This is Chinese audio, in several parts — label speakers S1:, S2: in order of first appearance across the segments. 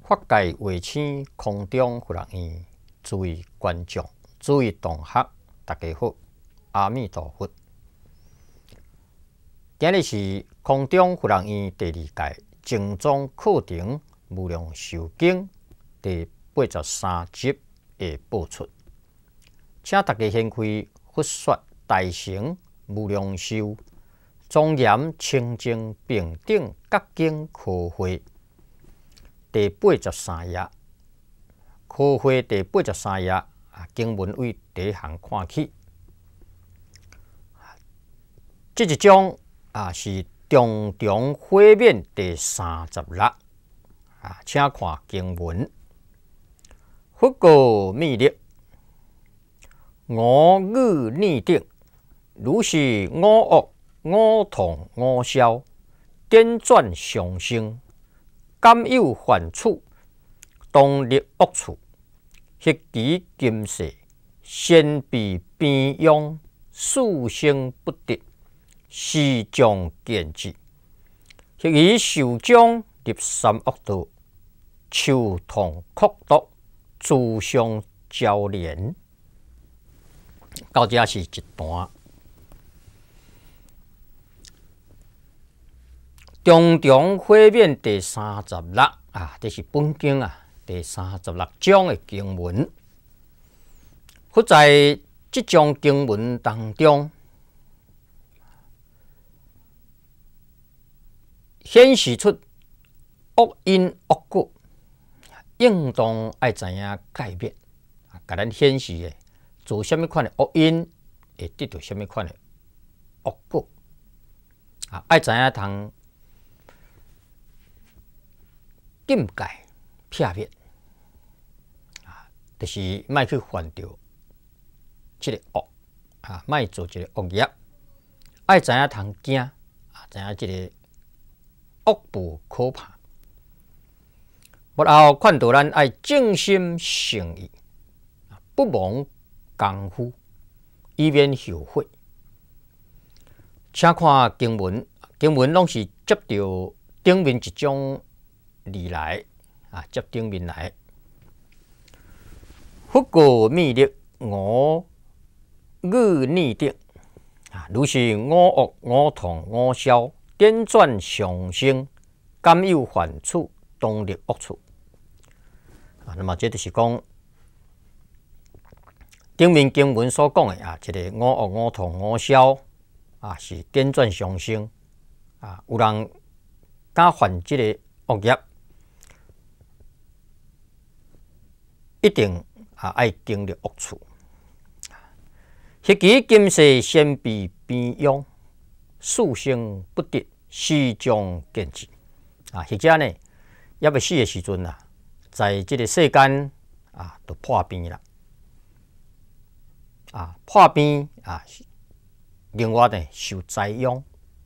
S1: 法界卫星空中佛学院，诸位观众、诸位同学，大家好，阿弥陀佛。今日是空中佛学院第2届精总课程无量寿经第83集的播出，请大家先开佛说大乘无量寿庄严清净平等觉经科会第83页，科会第83页经文为第一项看起。这一章是重重会面第36请看经文。佛告弥勒：五欲逆定，如是五恶、五痛、五消，颠转相生，敢有犯处，当立恶处。迄期今世，先被边用，速生不得，时将见之。迄期受将入三恶道，手痛哭毒，自相交连。到这是一段。重重会面第36这是本经第36章的经文。佛在这章经文当中，显示出恶因恶果，应当爱知影改变，甲咱显示的做什么款的恶因，会得到什么款的恶果。爱知影通禁戒撇灭，就是莫去犯着这个恶莫做这个恶业。爱知影通惊，知影这个恶报可怕。末后看到咱爱正心诚意，不忘功夫，以免后悔。请看经文，经文拢是接着顶面一种理来接顶面来。佛告弥勒：五欲逆定，如是五恶、五痛、五消，颠转相生，敢有犯处，当立恶处。那么这就是讲顶面经文所讲的这个五恶、五痛、五消是颠转相生有人敢犯这个恶业，一定爱经历恶处。迄期今世先被边用，速生不得，时将见之。或者呢，要死的时阵在这个世间就破边啦。破边另外呢受灾殃。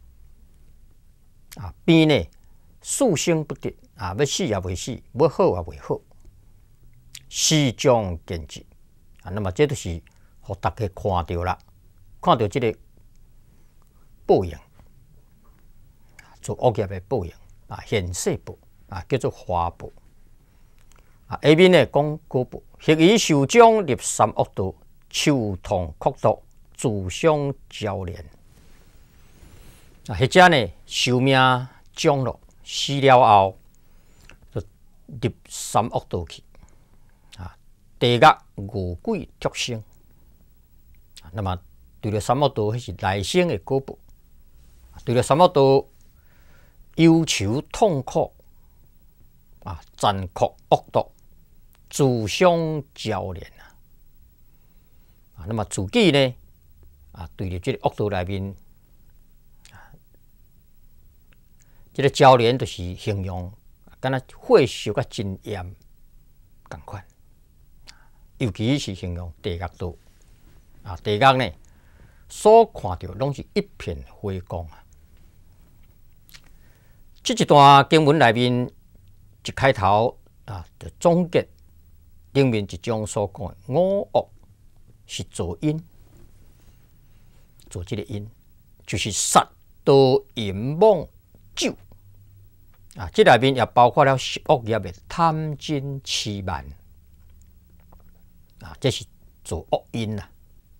S1: 边呢速生不得要死也未死，要好也未好。时将见之那么这就是互大家看到啦，看到这个报应，做恶业的报应现世报叫做花报。下面呢讲果报，迄期受将入三恶道，手痛哭毒，自相交连。或者呢寿命将落，死了后就入三恶道去。地狱恶鬼畜生，那么对了三恶道，迄是来生的果报。对了三恶道，忧愁痛苦残酷恶毒，自相交连那么自己呢对着这个恶道内面，这个交连就是形容，敢若火烧甲真严同款。尤其是形容地狱道地狱呢，所看到拢是一片火光这一段经文内面一开头就总结顶面一章所讲的五恶是做因，做这个因就是杀盗淫妄酒这内面也包括了十恶业的贪嗔痴慢这是做恶因啦。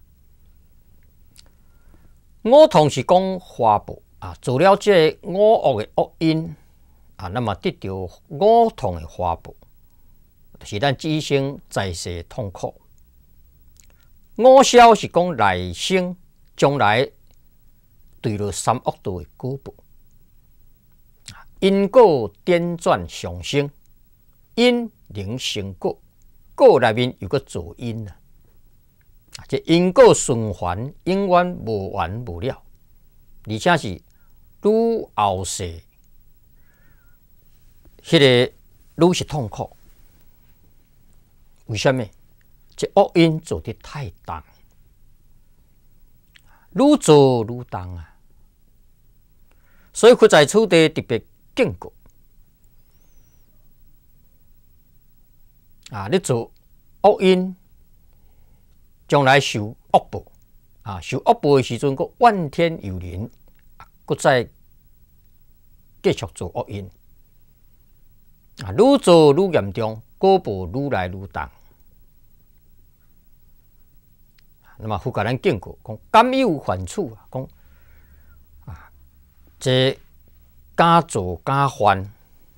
S1: 五痛是讲花报做了这五恶的恶因那么得到五痛的花报，就是咱今生在世痛苦。五消是讲来生将来对了三恶道的果报。因果颠转上升，因能成果，果内面有个造因这因果循环永远无完无了，而且是愈后世，迄个愈是痛苦。为什么？这恶因做得太重，愈做愈重所以佛在此地特别警告你做恶因，将来受恶报受恶报的时阵，佫怨天尤人，佫再继续做恶因愈做愈严重，果报愈来愈重。那么佛教咱警告讲，敢有犯处讲这敢做敢犯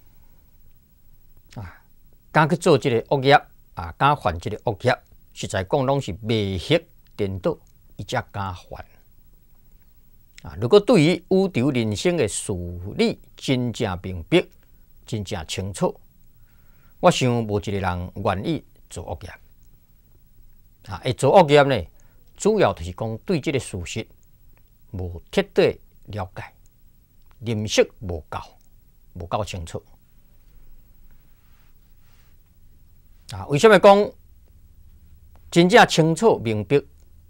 S1: 敢去做这个恶业敢犯这个恶业，实在讲拢是未识颠倒，伊才敢犯如果对于宇宙人生的事理真正明白，真正清楚，我想无一个人愿意做恶业会做恶业呢，主要就是讲对这个事实无彻底了解，认识无够清楚为什么讲真正清楚明白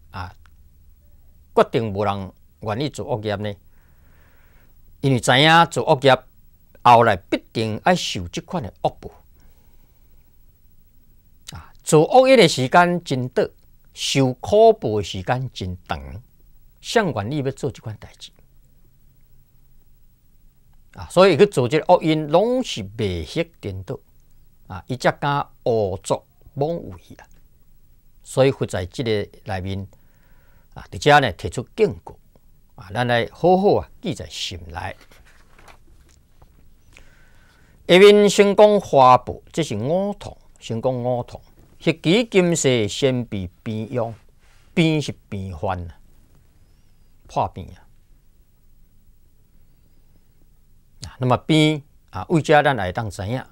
S1: 决定无人愿意做恶业呢？因为知影做恶业后来必定要受这款的恶报做恶业的时间真短，受苦报的时间真长，谁愿意要做这款代志所以去做这个恶因，拢是未识颠倒伊才敢胡作妄为所以佛在这个内面伫遮呢提出警告咱来好好记在心内。下面先讲花报，这是五痛，先讲五痛。迄期今世先被病殃，病是病患破病那么病为遮咱来当知影，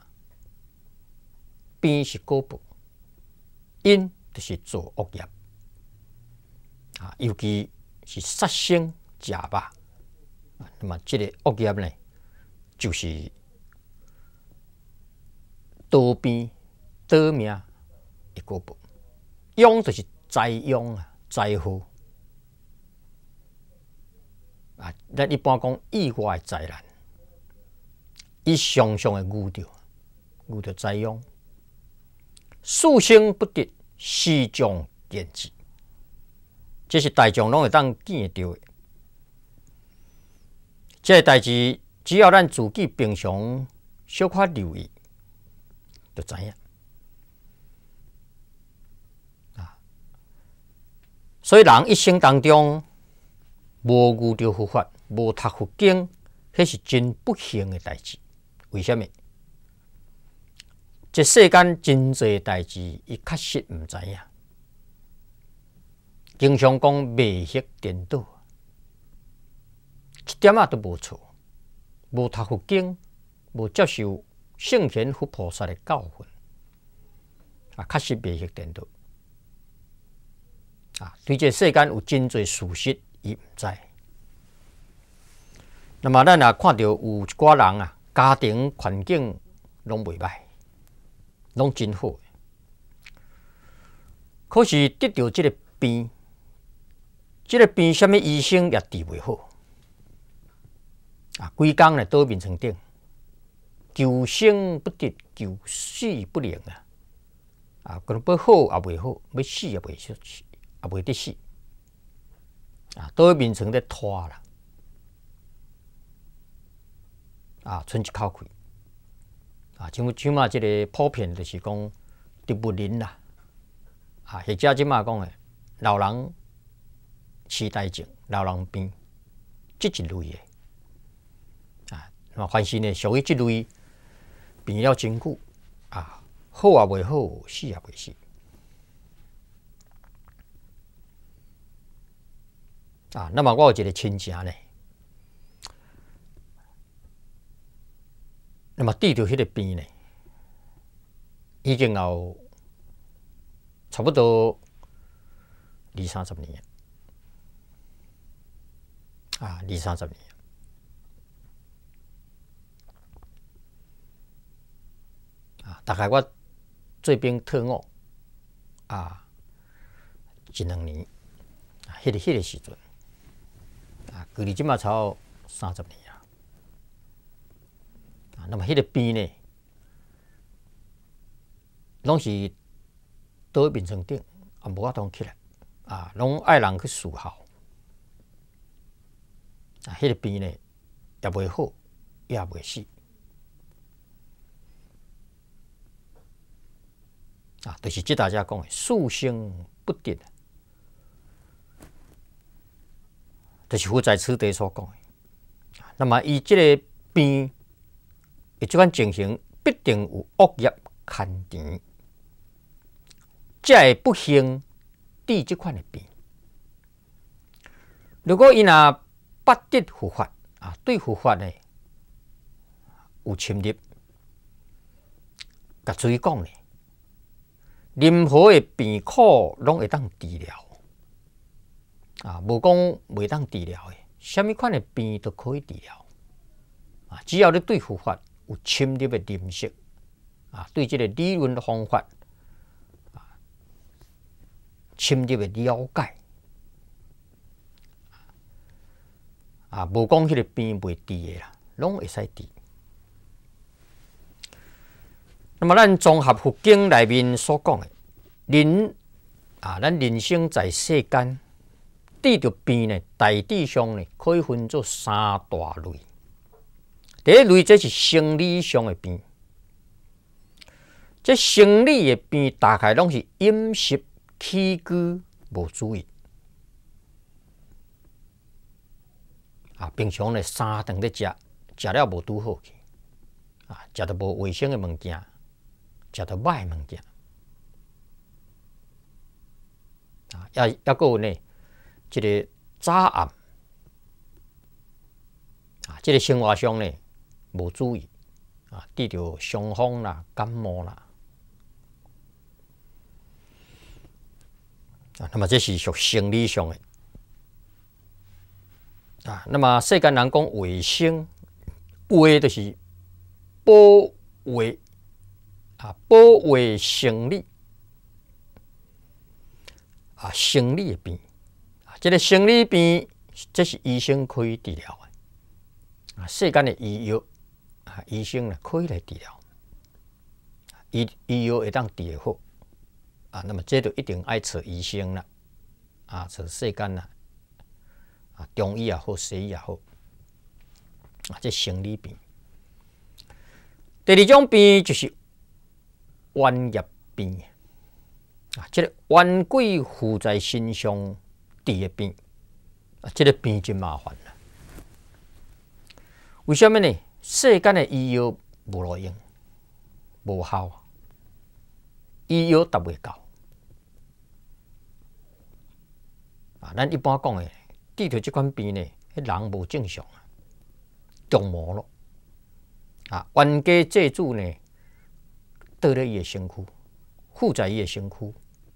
S1: 病是果报，因就是做恶业尤其是杀生食肉那么这个恶业呢，就是刀边倒命的果报。殃就是灾殃灾祸咱一般讲意外的灾难，伊常常会遇到灾殃。事生不得，时将见之，这是大众拢会当见得到的。这个代志，只要咱自己平常小可留意，就知影所以人一生当中，无遇到佛法，无读佛经，迄是真不幸的代志。为什么？这世间真侪代志，伊确实唔知影。经常讲未识颠倒，一点都无错。无读佛经，无接受圣贤佛菩萨的教训，确实未识颠倒。对这世间有真侪事实，伊唔知。那么咱也看到有一寡人家庭环境拢袂歹，拢真好，可是得到这个病，什么医生也治袂好规工呢倒眠床顶，求生不得，求死不能可能要好也袂好，要死也袂得死倒眠床咧拖啦剩一口气即马即个普遍就是讲植物人啦，或者即马讲诶老人痴呆症、老人病即一类诶，凡是呢属于即类病了真久好也袂好，死也袂死。那么我有一个亲戚呢，那么治疗迄个病呢，已经有差不多20-30年，20-30年。大概我做兵退伍1-2年，迄个时阵距离即马差不多30年那么迄个病呢，拢是倒喺病床顶无法通起来拢爱人去伺候迄个病呢也袂好，也袂死就是即大家讲的速生不定，就是佛在此地所讲的。那么伊即个病，伊即款情形必定有恶业牵缠，才会不幸治即款的病。如果伊若不得佛法对佛法呢有侵入，甲注意讲呢，任何的病苦拢会当治疗无讲袂当治疗的，什么款的病都可以治疗只要你对佛法有深入的认识对这个理论的方法深入的了解无讲迄个病袂治的啦，拢会使治。那么，咱综合佛经内面所讲的，咱人生在世间，治着病呢，大致上呢，可以分作3大类。第一类，这是生理上的病。这生理的病，大概拢是饮食起居无注意平常呢3顿咧食了无拄好去食到无卫生的物件。食到歹物件也个有呢，即个早暗即个生活上呢无注意得着伤风啦、感冒啦那么这是属生理上的那么世间人讲卫生，卫就是保卫。保卫生理生理的病这个生理病，这是医生可以治疗的世间的医药医生呢可以来治疗，医药会当治得好那么这就一定爱找医生啦找世间啦中医也好，西医也好这生理病。第二种病就是冤业病这个冤鬼附在身上治的病这个病真麻烦啦。为什么呢？世间的医药无路用，无效医药达袂到咱一般讲的治疗这款病呢，人无正常中魔咯冤家债主呢倒咧伊的身躯，附在伊的身躯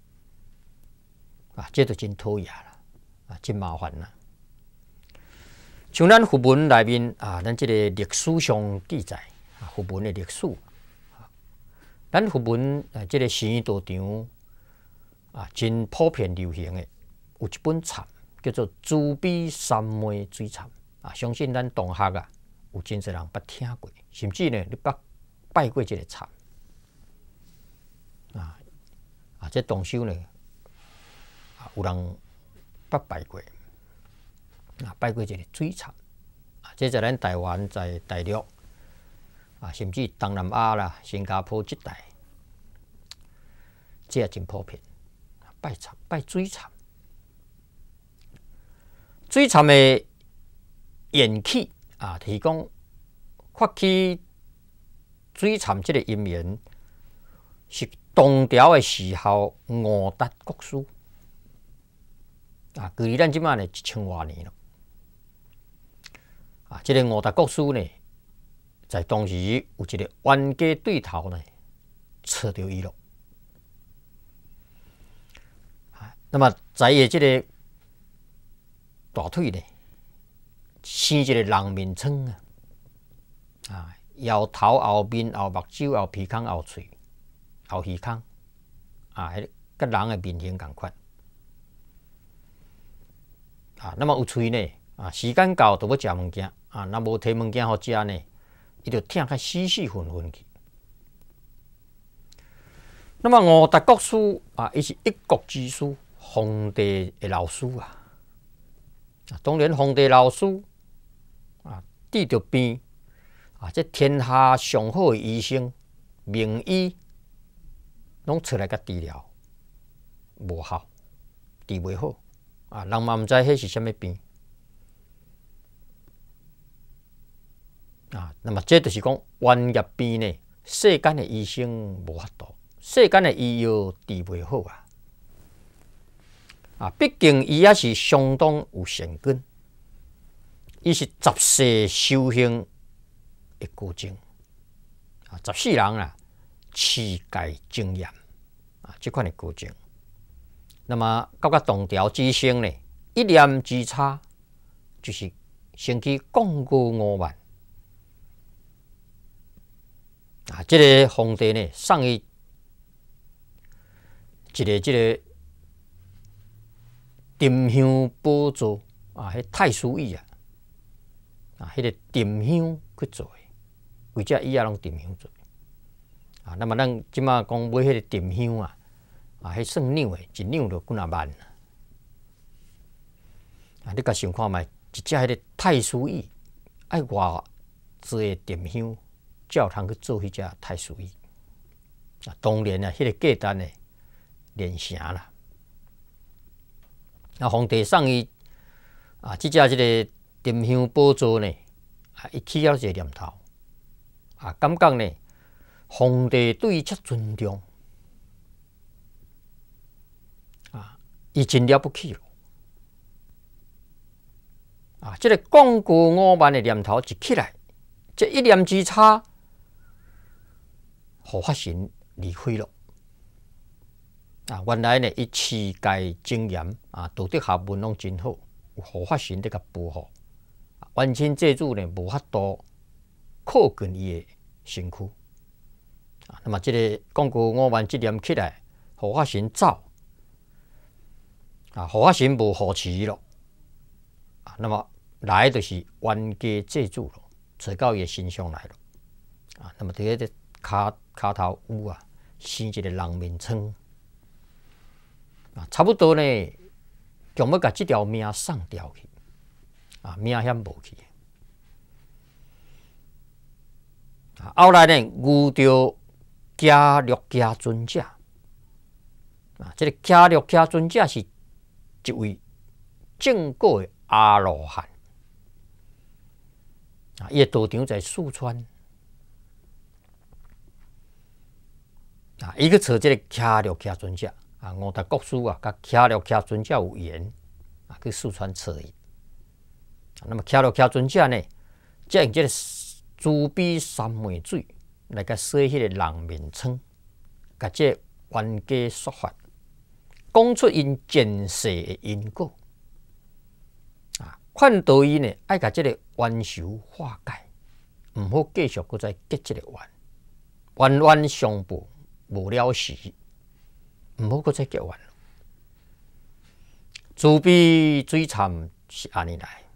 S1: 这就真讨厌啦真麻烦啦。像咱佛文内面咱这个历史上记载佛文的历史咱佛文这个生意道场真普遍流行的有一本册叫做《慈悲三昧水忏》相信咱同学有真侪人捌听过，甚至呢你捌拜过这个忏这动手呢有人捌拜过拜过这个水忏这在咱台湾在大陆甚至东南亚啦、新加坡这带，这也真普遍。拜水참，水참的缘起就是讲发起水참这个因缘是唐朝的时候吴达国师距离咱即马呢1000多年了这个吴达国师呢，在当时有一个冤家对头呢，找到伊了。那么在伊这个大腿呢，生一个人面疮后头、后面、后目睭、后鼻孔、后喙、后耳孔跟人的面型同款那么有喙呢时间到就要食物件若无摕物件互食呢，伊就疼甲死死昏昏去。那么吴达国师伊是一国之师。皇帝的老师当然皇帝老师治着病这天下上好的医生名医，拢出来甲治疗，无效，治袂好人嘛毋知迄是啥物病那么这就是讲冤业病呢，世间的医生无法度，世间的医药治袂好毕竟伊也是相当有善根，伊是10世修行的过程14人持戒精严这款的过程。那么到唐朝之生呢，一念之差，就是升起降高5万这个皇帝呢，送伊一个沉香宝座迄太师椅迄个沉香去做的，规只椅拢沉香做那么咱即马讲买迄个沉香迄算两的，一两就几若万你甲想看觅，一只迄个太师椅爱偌济的沉香，才有通去做迄只太师椅当然迄个价单呢连城啦。皇帝送伊即个沉香宝座呢伊起了一个念头感觉呢，皇帝对伊遮尊重伊真了不起了这个降高5万的念头一起来，这一念之差，护法神离开了原来呢，伊持戒精严道德学问拢真好，有护法神在甲保护冤亲债主呢无法度靠近伊的身躯那么这个降高5万这念起来，护法神走护法神无护持咯那么来就是冤家债主咯，找到伊的身上来了那么伫个骹头有生一个人面疮差不多呢，强要甲这条命送掉去命险无去后来呢，遇到伽律伽尊者这个伽律伽尊者是一位正果的阿罗汉伊的道场在四川伊去找这个伽律伽尊者吴达国师甲伽律伽尊者有缘去四川找伊那么伽律伽尊者呢，则用这个慈悲三昧水来甲洗迄个人面疮，甲这冤家说法，讲出因前世的因果劝导伊呢，爱甲这个冤仇化解，毋好继续搁再结这个冤，冤冤相报无了时，毋好搁再结冤了。慈悲水참是安尼来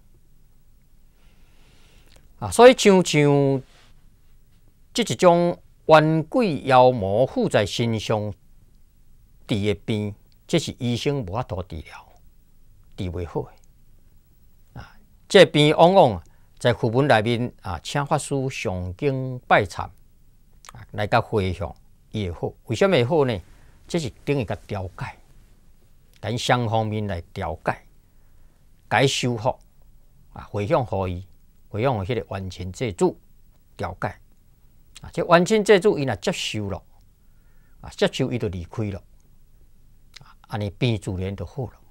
S1: 所以像这一种冤鬼妖魔附在身上治的病，这是医生无法度治疗，治袂好的这病往往在佛门内面请法师上经拜忏，来甲回向伊会好。为什么会好呢？这是等于甲调解，咱双方面来调解，解修复回向互伊，回向互迄个冤亲债主调解。这冤亲债主伊若接受了，接受伊就离开了，安尼病自然就好了。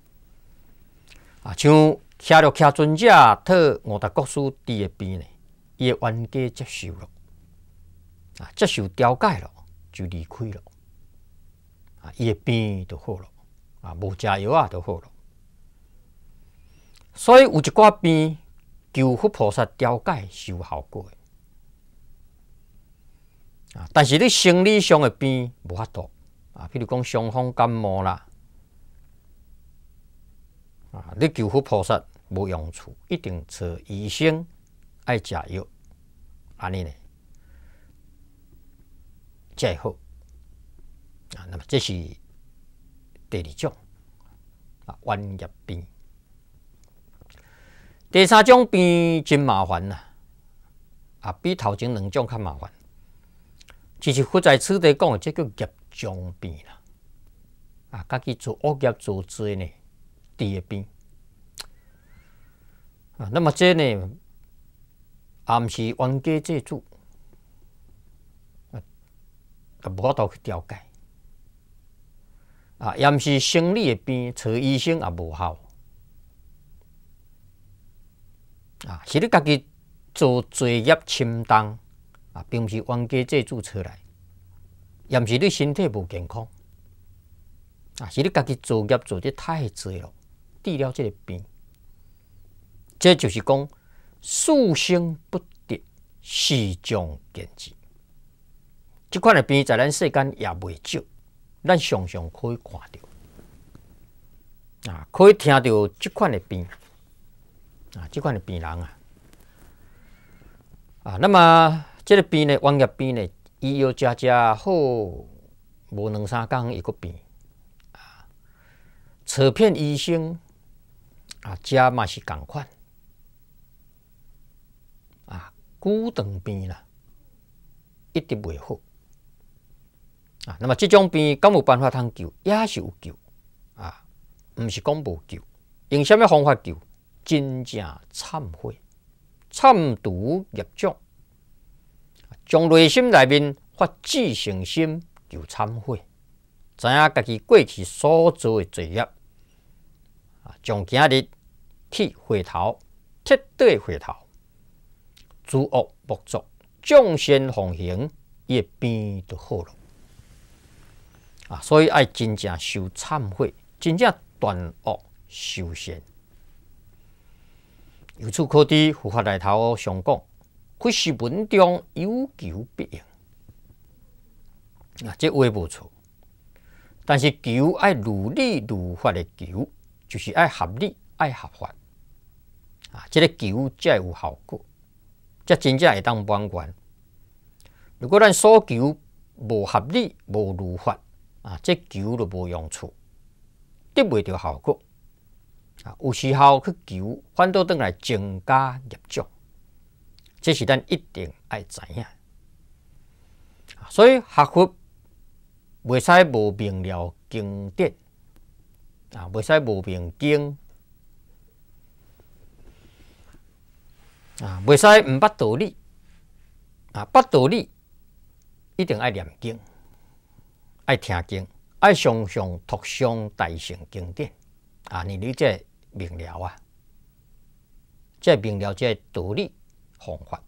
S1: 像徛着徛尊者讨五大国师猪的病呢，伊的冤家接受了，接受调解了，就离开了，伊的病就好了，无食药就好了。所以有一寡病求佛菩萨调解是有效果的，但是你生理上的病无法度，譬如讲伤风感冒啦，你求佛菩萨无用处，一定找医生爱食药，安尼呢才会好。那么这是第二种冤业病。第三种病真麻烦啦，比头前两种较麻烦。其实佛在此地讲的，这叫业障病啦。家己做恶业做多呢，第二病。那么这呢，也毋是冤家债主，无法度去调解。也毋是生理的病，找医生也无效。是你家己做罪业深重，并不是冤家债主出来，也毋是你身体无健康，是你家己做业做得太多了，治了这个病。这就是讲事生不得，时将见之。这款的病在咱世间也未少，咱常常可以看到，可以听到这款的病。这款的病人那么这个病呢，冤业病呢，医药食好，无两三天伊个病，找遍医生，食嘛是共款，久长病啦，一直袂好，那么这种病敢有办法通救？也是有救，毋是讲无救，用什么方法救？真正忏悔，忏除业障，从内心内面发自诚心求忏悔，知影家己过去所做的罪业，从今日去回头，彻底回头，诸恶莫作，众善奉行，伊的病就好了。所以爱真正修忏悔，真正断恶修善。由此可知，佛法内头上讲，佛是文中有求必应。这话无错，但是求爱如理如法的求，就是爱合理、爱合法。这个求才有效果，才真正会当满愿。如果咱所求无合理、无如法，这求就无用处，得袂到效果。有时候去求，反倒转来增加业障，这是咱一定爱知影。所以学佛袂使无明了经典，袂使无明经，袂使毋捌道理，捌道理一定爱念经，爱听经，爱常常读诵大乘经典，你这明了这明了这道理方法。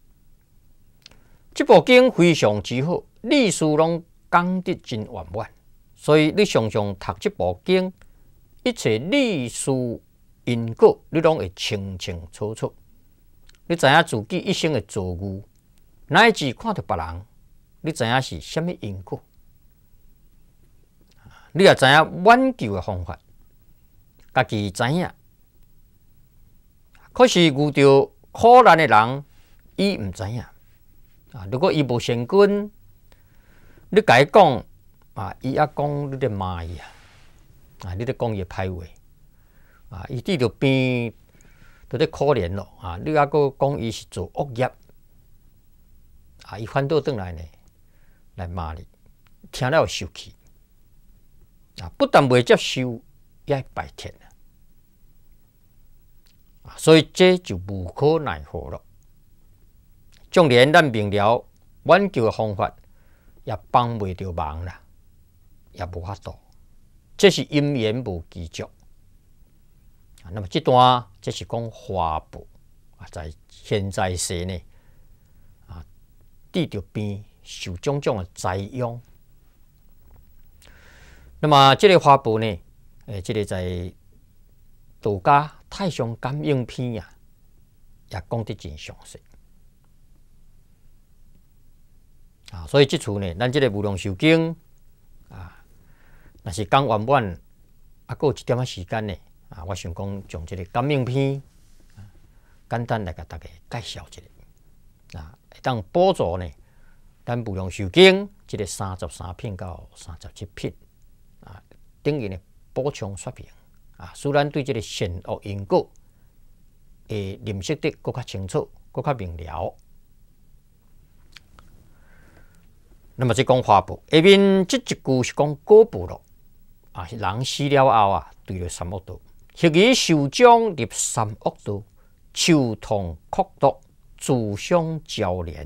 S1: 这部经非常之好，历史拢讲得真圆满，所以你常常读这部经，一切历史因果你拢会清清楚楚。你知影自己一生的造业，乃至看到别人，你知影是什么因果，你也知影挽救的方法，家己知影。可是遇到苦难的人，伊毋知影。如果伊无善根，你甲伊讲，伊也讲你咧骂伊你咧讲伊歹话，伊遇到病都咧可怜咯啊！你还佫讲伊是做恶业啊，伊反倒转来呢，来骂你，听了受气啊！不但未接受，也会拜天啊！所以这就无可奈何了。纵然咱明了挽救的方法，也帮袂着忙啦，也无法度。这是因缘无具足。那么这段这是讲花报啊，在现在世呢啊，得着病受种种的灾殃。那么这个花报呢，这个在道家《太上感应篇》啊，也讲得真详细啊。所以这处呢，咱这个《无量寿经》啊，若是讲完满，还有一点仔时间呢。啊，我想讲从这个感应篇，简单来给大家介绍一下，啊，会当补助呢，咱无量寿经这个33篇到37篇，啊，等于呢补充说明，啊，使咱对这个善恶因果会认识得更较清楚、更较明了。那么这讲花报，下面这一句是讲果报咯，啊，是人死了后啊，对了三恶道。昔以受将入三恶道，受痛哭毒，自相交连。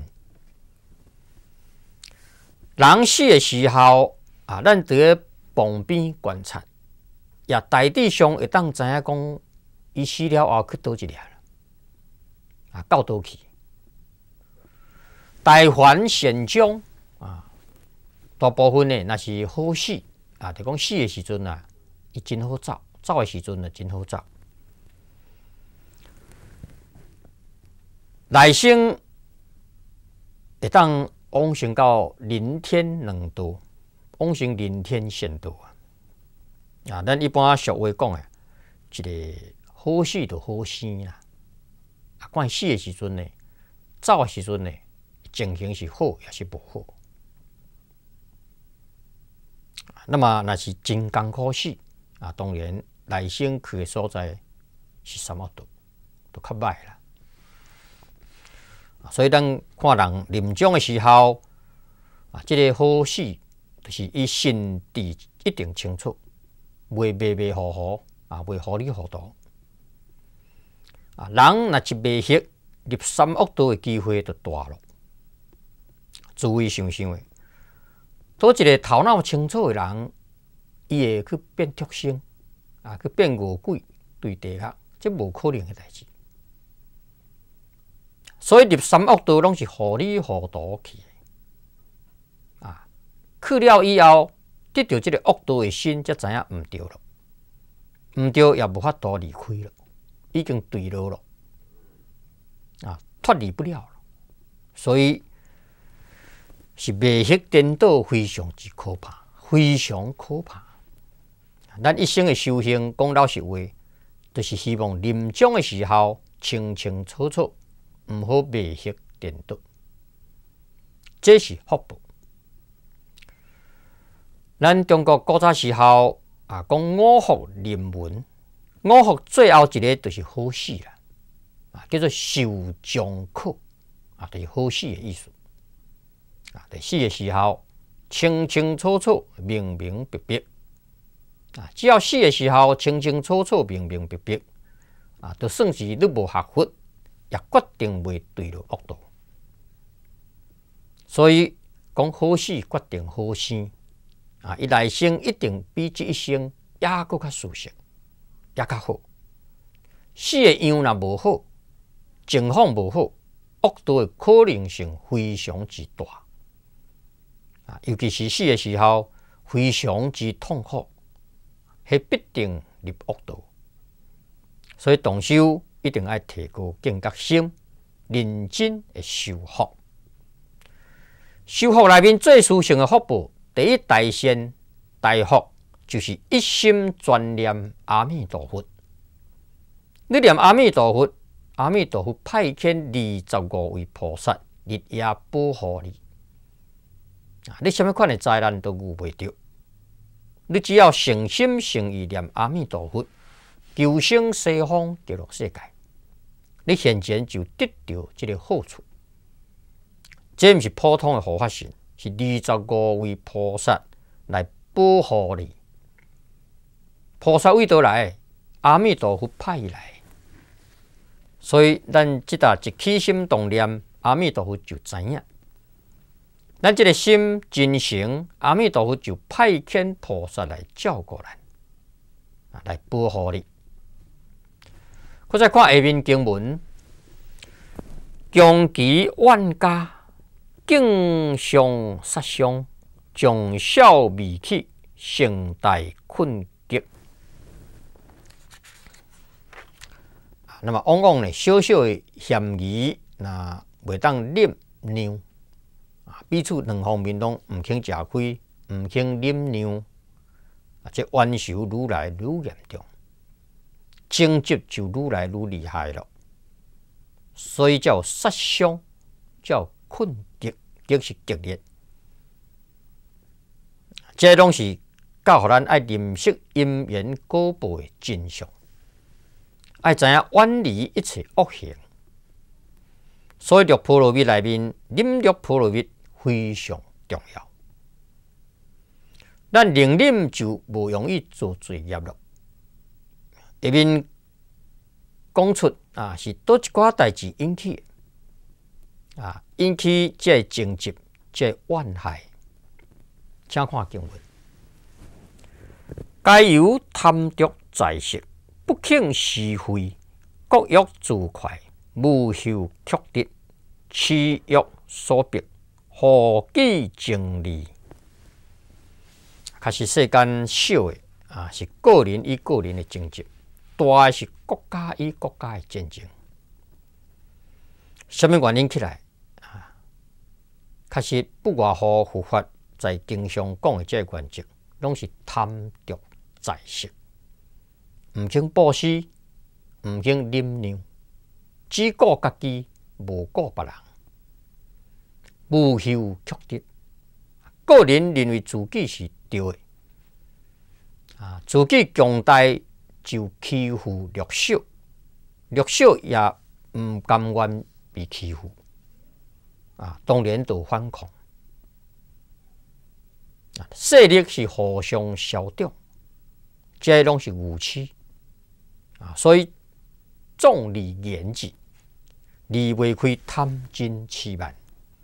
S1: 人死的时候啊，咱伫个旁边观察，也大致上会当知影讲，伊死了后去倒一了，啊，到倒去。大凡善终啊，大部分呢，那是好死啊，就讲死的时阵啊，伊真好走。走的时阵呢，真好走。来生会当往生到人天两道，往生人天善道啊！啊，咱一般俗话讲诶，一个好死就好生啦。啊，管死的时阵呢，走的时阵呢，情形是好也是不好。那么那是真艰苦死啊，当然。来生去的所在是三恶道，都较歹啦。所以咱看人临终的时候，啊，这个好死就是伊心智一定清楚，袂迷迷糊糊啊，袂糊里糊涂。啊，人若一迷失入三恶道的机会就大了。诸位想想诶，多一个头脑清楚的人，伊会去变畜生。啊，去变恶鬼对地下，这无可能的代志。所以入三恶道拢是糊里糊涂去的。啊，去了以后，得到这个恶道的心，才知影毋对了，毋对也无法度离开了，已经对落了，啊，脱离不了了。所以是迷失颠倒，非常之可怕，非常可怕。咱一生的修行，讲老实话，就是希望临终的时候清清楚楚，毋好迷失颠倒。这是福报。咱中国古早时候啊，讲五福临门，五福最后一个就是好死啦，啊，叫做寿终苦啊，就是好死的意思。啊，在死的时候清清楚楚、明明白白。啊，只要死的时候清清楚楚、明明白白，啊，就算是你无学佛，也决定袂对落恶道。所以讲好死决定好生，啊，伊来生一定比这一生也搁较舒适，也较好。死的样若无好，情况无好，恶道的可能性非常之大。啊，尤其是死的时候，非常之痛苦。迄必定入恶道，所以动修一定要提高警觉心，认真的修福。修福内面最殊胜的福报，第一大善大福，就是一心专念阿弥陀佛。你念阿弥陀佛，阿弥陀佛派遣25位菩萨日夜保护你。啊，你什么款的灾难都遇袂着。你只要诚心诚意念阿弥陀佛，求生西方极乐世界， 你现前就得到这个好处。这毋是普通的护法神，是25位菩萨来保护你。菩萨位倒来，阿弥陀佛派伊来，所以咱即搭一起心动念，阿弥陀佛就知影。咱这个心真诚，阿弥陀佛就派遣菩萨来照顾咱，来保护你。我再看下面经文：强其万家，敬上杀伤，从小未起，成大困极。那么往往呢，小小的嫌疑，那袂当忍让。彼此两方面拢毋肯吃亏，毋肯忍让，这冤仇愈来愈严重，争执就愈来愈厉害了。所以叫杀伤，叫困极，极是激烈。这拢是教互咱爱认识因缘果报的真相，爱知影远离一切恶行。所以，六波罗蜜内面，忍辱波罗蜜非常重要。咱能忍就无容易做罪业了。下面讲出是倒一寡代志引起的引起这争执、这怨害。请看经文：皆由贪着财色，不肯是非，各欲自快，无求曲折，痴欲所逼，何计争利？开始世间小的是个人与个人的争执，大的是国家与国家的战争。什么原因起来开始不外乎佛法在经上讲的这个原则，拢是贪着财色，毋肯布施，毋肯忍让，只顾家己，无顾别人。无求曲折，个人认为自己是对的，自己强大就欺负弱小，弱小也唔甘愿被欺负，当然就反抗。势力是互相消长，这拢是武器，所以重利言之，离袂开贪嗔痴慢。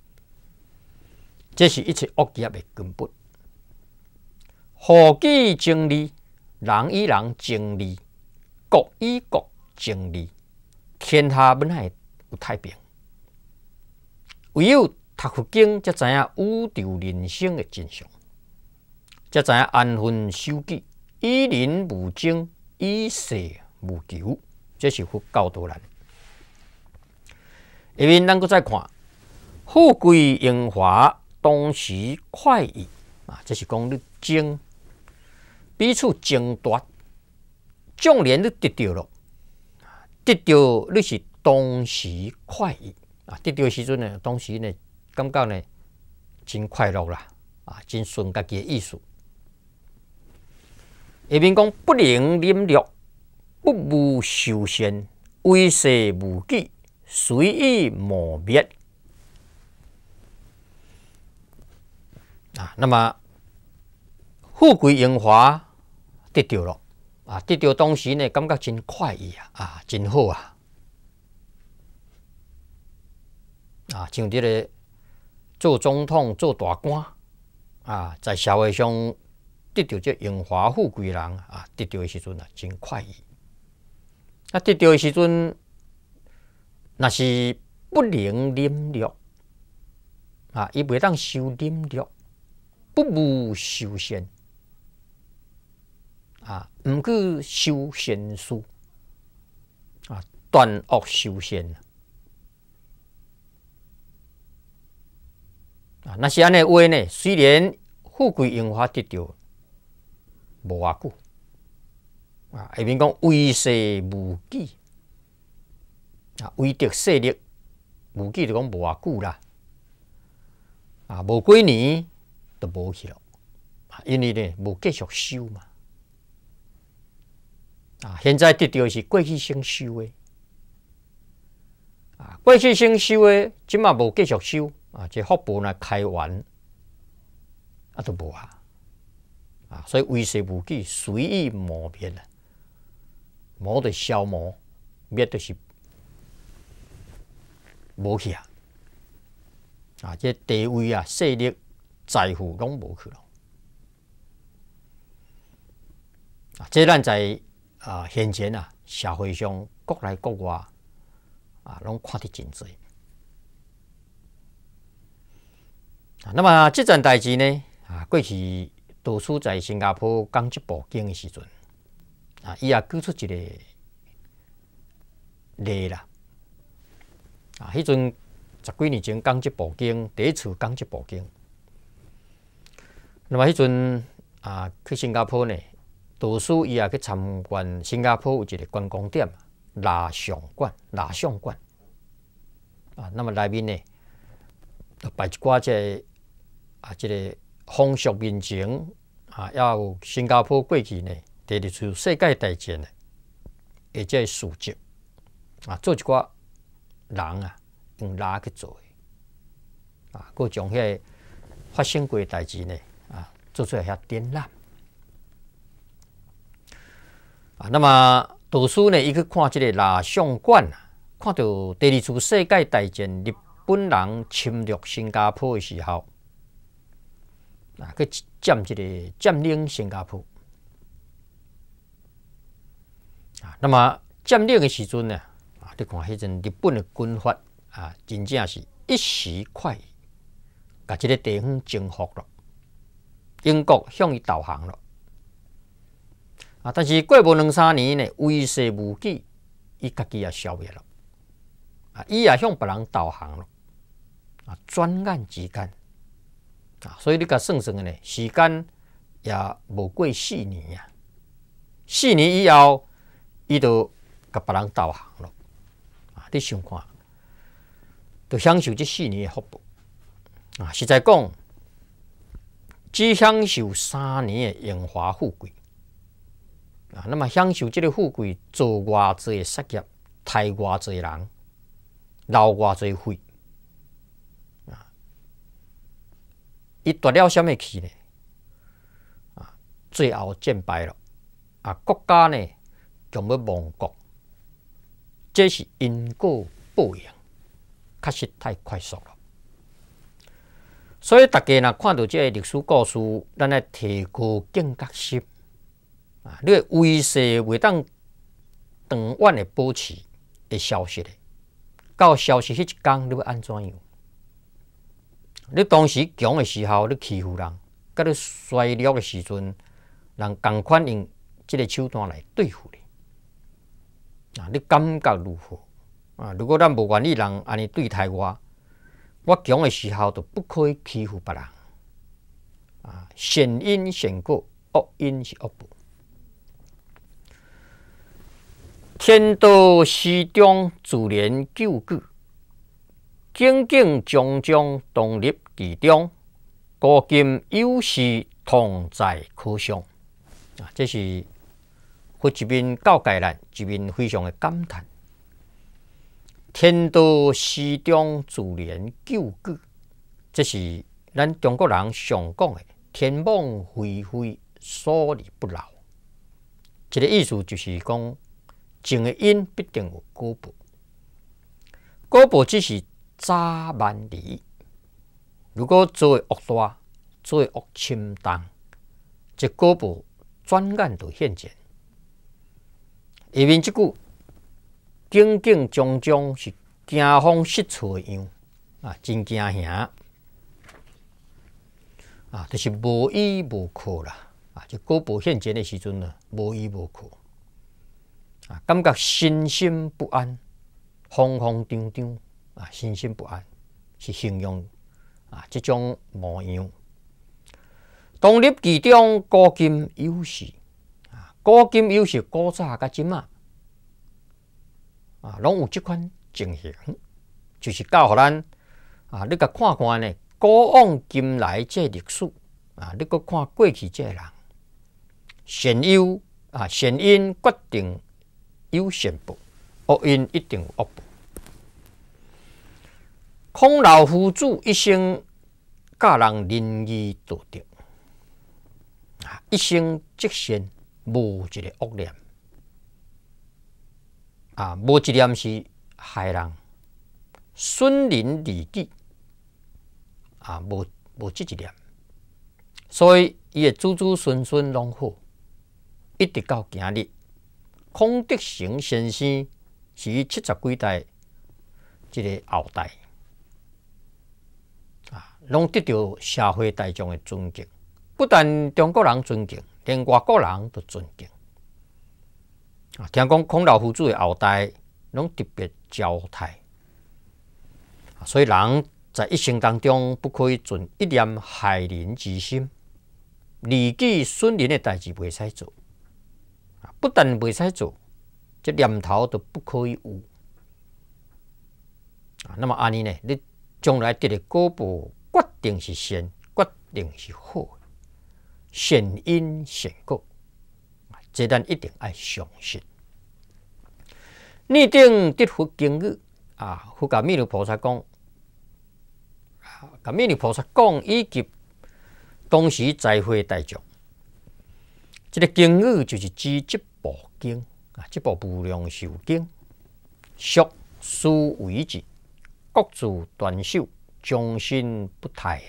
S1: 这是一切恶业的根本。何计争利？人与人争利，国与国争利，天下本来有太平。唯有读佛经，才知影宇宙人生的真相，才知影安分守己，以人无争，以世无求。这是佛教导咱。下面咱搁再看，富贵荣华，当时快意这是讲你争，彼此争夺，纵然你得到了，得到你是当时快意得到的时阵呢，当时呢感觉呢真快乐啦真顺家己的意思。下面讲不能忍辱，不务修善，为世无己，随意磨灭。那么富贵荣华得到了得到当时呢，感觉真快意真好像这个做总统、做大官在社会上得到这荣华富贵的人得到的时阵真快意。得到的时阵，若是不能忍辱伊袂当修忍辱。不务修善毋去修善事断恶修善若是安尼话呢，虽然富贵荣华得到无偌久下面讲为世无己为得势力无己就讲无偌久啦无几年就无去了因为呢无继续修嘛现在得到的是过去先修的过去先收的，即嘛无继续收啊，这福报呢开完啊都无啊，所以威势无忌随意磨灭了，磨就消磨，灭就是无去啊，这地位啊、势力、财富拢无去了。这咱在现前社会上国内国外拢看得真多。那么这件代志呢，过去杜叔在新加坡讲这部经的时阵，伊也举出一个例啦。迄阵10几年前讲这部经，第一次讲这部经。那么迄阵去新加坡呢？杜叔伊也去参观新加坡有一个观光点蜡像馆，那么内面呢，就摆一寡这个风俗民情也有新加坡过去呢第二次世界大战呢，或者事迹做一寡人用蜡去做的佮将遐发生过的代志呢做出来遐展览。那么杜叔呢，伊去看这个蜡像馆看到第二次世界大战日本人侵略新加坡的时候，去占领新加坡。那么占领的时阵呢，你看迄阵日本的军阀真正是一时快意，把这个地方征服了，英国向伊投降了。但是过无2、3年呢，威势无几，伊家己也消灭了。伊也向别人投降了。转眼之间，所以你甲算算呢，时间也无过4年4年以后，伊就甲别人投降了。你想看，就享受这4年的福报。实在讲，只享受3年的荣华富贵。那么享受这个富贵，做偌济的杀业，害偌济人，流偌济血，伊夺了什么去呢？最后战败了，国家呢将要亡国，这是因果报应，确实太快速了。所以大家若看到这个历史故事，咱来提高警觉心。你的威势袂当长远的保持会消失的，到消失迄一天，你要安怎样？你当时强的时候，你欺负人；，甲你衰弱的时阵，人同款用这个手段来对付你。你感觉如何？如果咱无愿意人安尼对待我强的时候就不可以欺负别人。善因善果，恶因是恶报。天道始终，自然久久。景景种种，同入其中。古今有时，同在可想。这是佛一面教诫咱，一面非常的感叹。天道始终，自然久久。这是咱中国人常讲的“天网恢恢，疏而不漏”。这个意思就是讲。种的因必定有果报，果报只是早晚离。如果做的恶大，做的恶深重，这果报转眼就现前。下面这句“景景种种”是惊风失措的样真惊吓就是无依无靠啦这果报现前的时阵呢，无依无靠。感觉身心不安，慌慌张张身心不安是形容这种模样。同入其中，古今有时古今有时，古早甲今仔拢有这款情形，就是教互咱你甲看看呢，古往今来这历史你搁看过去这人善有善因决定有善报，恶因一定有恶报。 孔老夫子一生教人仁义道德，一生积善，无一个恶念，无一念是害人，损人利己，无这一念。所以伊的子子孙孙拢好，一直到今日。孔德成先生是伊70几代这个后代，拢得到社会大众的尊敬。不但中国人尊敬，连外国人都尊敬。听讲孔老夫子的后代拢特别骄态，所以人在一生当中不可以存一念害人之心，利己损人的代志袂使做。不但袂使做，这念头都不可以有。那么安尼呢？你将来得的果报，决定是善，决定是好，善因善果，这咱一定要相信。拟定得佛经语佛甲弥勒菩萨讲，甲弥勒菩萨讲以及当时在会大众，这个经语就是指这部经这部《无量寿经》，属思为之，各自断手，终身不殆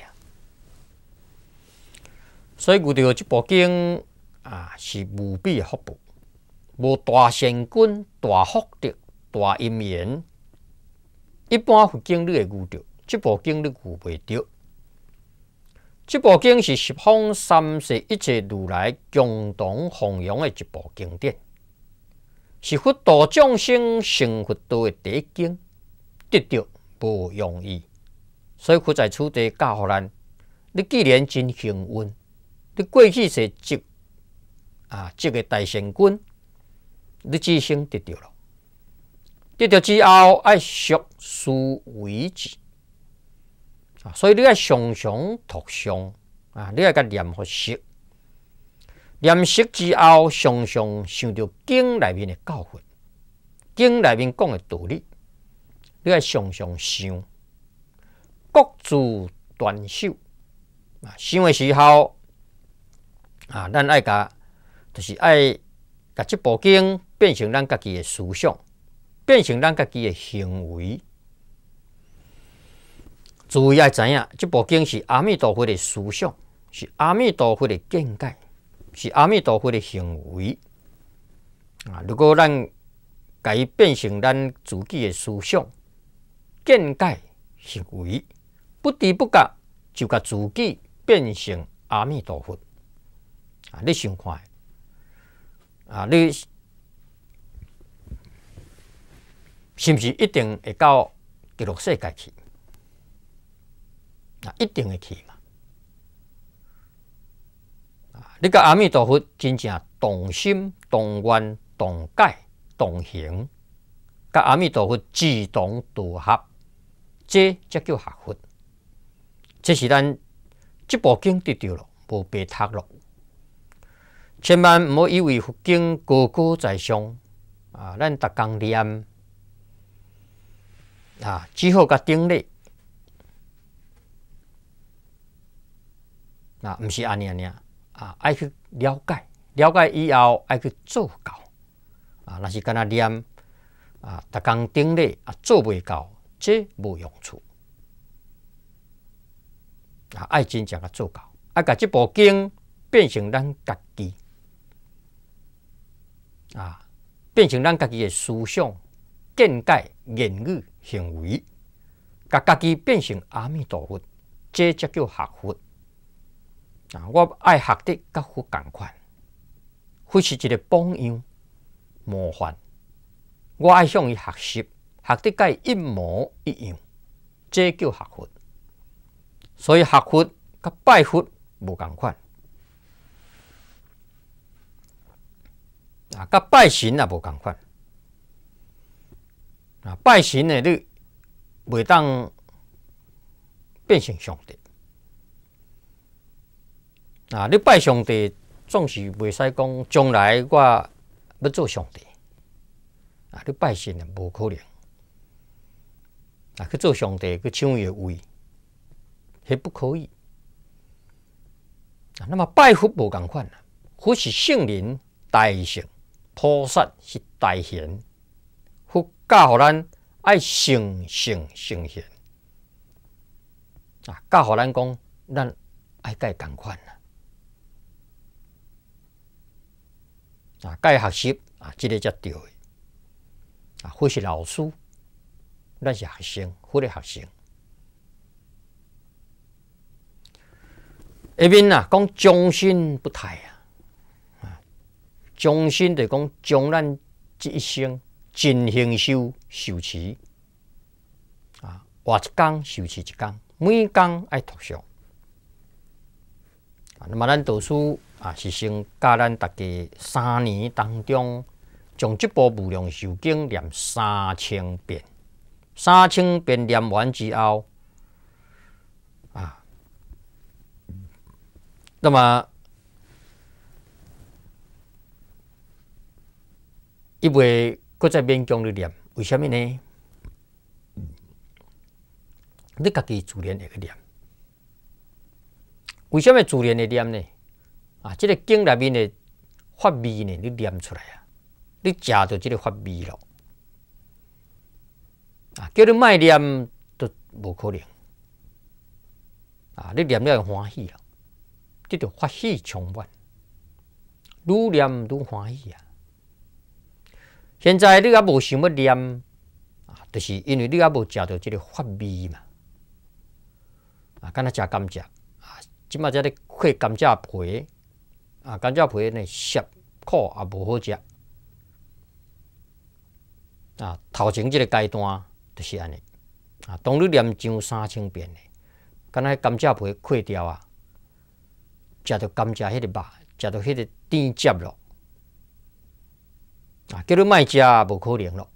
S1: 所以遇到这部经是无比的福报，无大善根、大福德、大因缘。一般佛经你会遇到，这部经你遇袂到。这部经是十方三世一切如来共同弘扬的一部经典，是佛度众生成佛道的第一经，得到无容易。所以佛在此地教予咱：你既然真幸运，你过去是积个大善根，你这生得到了。得到之后，爱熟思为之。所以你要常常读诵你要甲念佛识，念识之后，常常想到经内面的教训，经内面讲的道理，你要常常想，各自断手想的时候咱爱就是爱甲这部经变成咱家己的思想，变成咱家己的行为。注意要知影，这部经是阿弥陀佛的思想，是阿弥陀佛的见解，是阿弥陀佛的行为。如果咱甲伊变成咱自己的思想、见解、行为，不知不觉就甲自己变成阿弥陀佛。你想看你是不是一定会到极乐世界去？一定会去嘛！你甲阿弥陀佛真正同心、同愿、同解、同行，甲阿弥陀佛志同道合，这才叫学佛。这是咱这部经得到了，无白读了。千万唔好以为佛经高高在上咱逐工念只好甲顶礼。毋是安尼爱去了解，了解以后爱去做到若是干那念逐工顶礼做袂到，这无用处爱真正甲做到，爱甲这部经变成咱家己变成咱家己的思想、见解、言语、行为，甲家己变成阿弥陀佛，这才叫学佛。我爱学得甲佛同款，佛是一个榜样模范，我爱向伊学习，学得甲伊一模一样，这叫学佛。所以学佛甲拜佛无同款，甲拜神也无同款。拜神的你袂当变成上帝。你拜上帝总是袂使讲将来我要做上帝。你拜神无可能。 去做上帝去抢伊的位，迄不可以。那么拜佛无共款啦，佛是圣人大圣，菩萨是大贤，佛教互咱爱诚诚诚贤。教互咱讲，咱爱甲伊共款啦。甲伊学习即个才对的。佛是老师，咱是学生，佛的学生。下面讲将心不殆将心就讲将咱这一生尽形受持活一天受持一天，每天爱读诵。那么咱导师是先教咱大家3年当中，将这部《无量寿经》念3000遍，3000遍念完之后，那么伊袂搁再勉强你念，为什么呢？你家己自然会去念。为什么自然会念呢？这个经内面的法味呢，你念出来你食到这个法味咯。叫你卖念都无可能。你念了欢喜了，这就法喜充满，愈念愈欢喜现在你也无想要念，就是因为你也无食到这个法味嘛。敢若食甘蔗，即马才咧削甘蔗皮，甘蔗皮呢涩苦也无好食。头前这个阶段就是安尼。当你念上3000遍呢，敢若甘蔗皮削掉食到甘蔗迄个肉，食到迄个甜汁咯。叫你卖食无可能咯。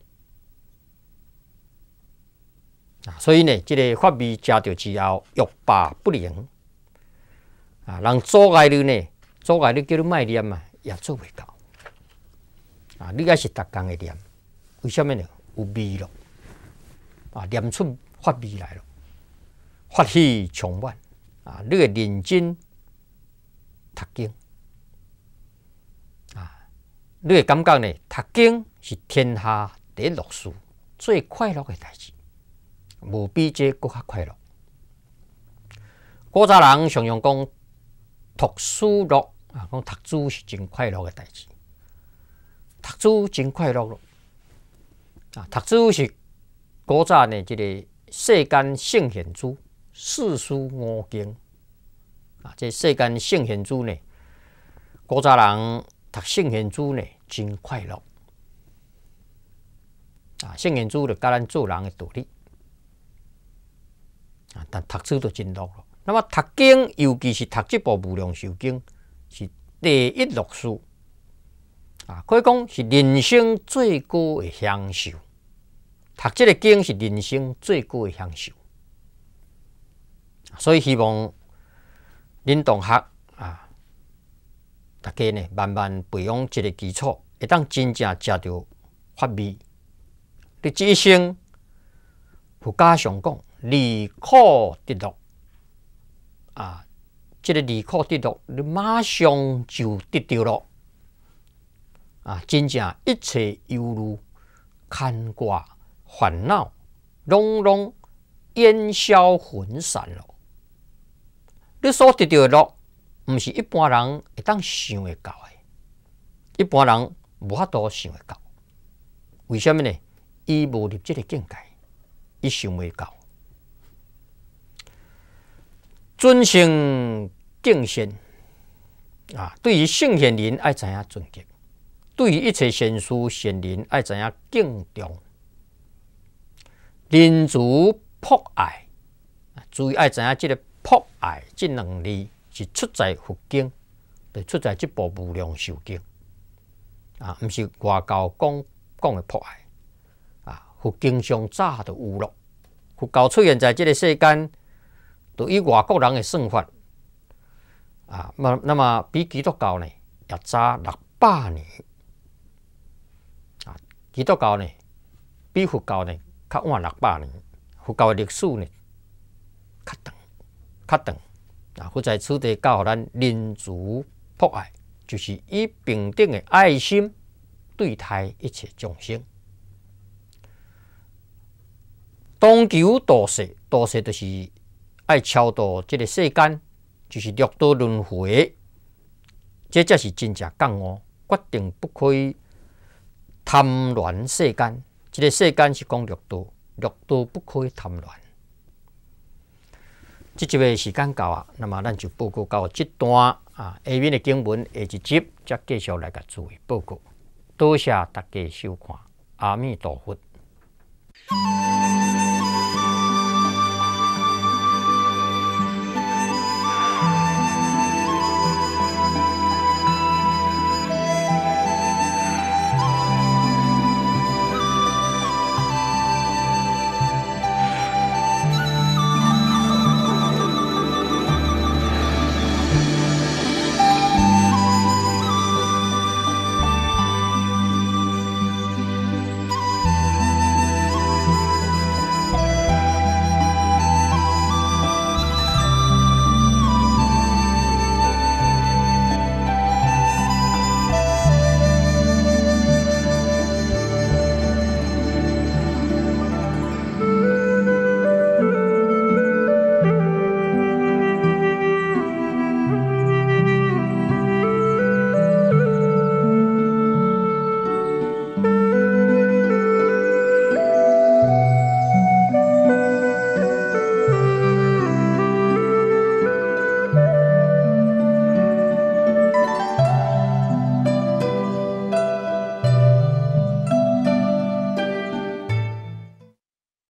S1: 所以呢，这个法味食到之后，欲罢不能。人阻碍你呢，阻碍你叫你卖念也做袂到。你也是逐工会念，为什么呢？有味咯。念出法味来咯，法喜充满。你会认真读经。你会感觉呢？读经是天下第一乐事，最快乐的代志。无比这更较快乐。古早人常用讲读书乐，讲读书是真快乐的代志。读书真快乐咯。读书是古早呢，这个世间圣贤书、四书五经这世间圣贤书呢，古早人读圣贤书呢，真快乐。圣贤书就教咱做人的道理。但读书就真乐咯。那么读经，尤其是读这部《无量寿经》，是第一乐事。可以讲是人生最高的享受。读这个经是人生最高的享受。所以希望恁同学大家呢慢慢培养这个基础，会当真正食到法味。你这一生，佛家常讲。离苦得乐这个离苦得乐，你马上就得到了真正一切忧虑、牵挂、烦恼，拢烟消云散了。你所得到的乐，不是一般人会当想会到的，一般人无法度想会到。为什么呢？伊无入这个境界，伊想袂到。尊称敬贤对于圣贤人爱知影尊敬，对于一切贤士贤人爱知影敬重，人主博爱，注意爱知影这个博爱这两字是出在佛经，就出在这部《无量寿经》不是外教讲的博爱佛经上早就有咯，佛教出现在这个世间。就以外国人的算法那么比基督教呢也早600年基督教呢比佛教呢较晚600年佛教的历史呢，较长啊，佛在此地教咱仁慈博爱，就是以平等的爱心对待一切众生。当求度世，度世就是爱超度这个世间，就是六道轮回，这才是真正觉悟，决定不可以贪恋世间。这个世间是讲六道，六道不可以贪恋。这集的时间到啊，那么咱就报告到这段啊，下面的经文下一集再继续来甲诸位报告。多谢大家收看，阿弥陀佛。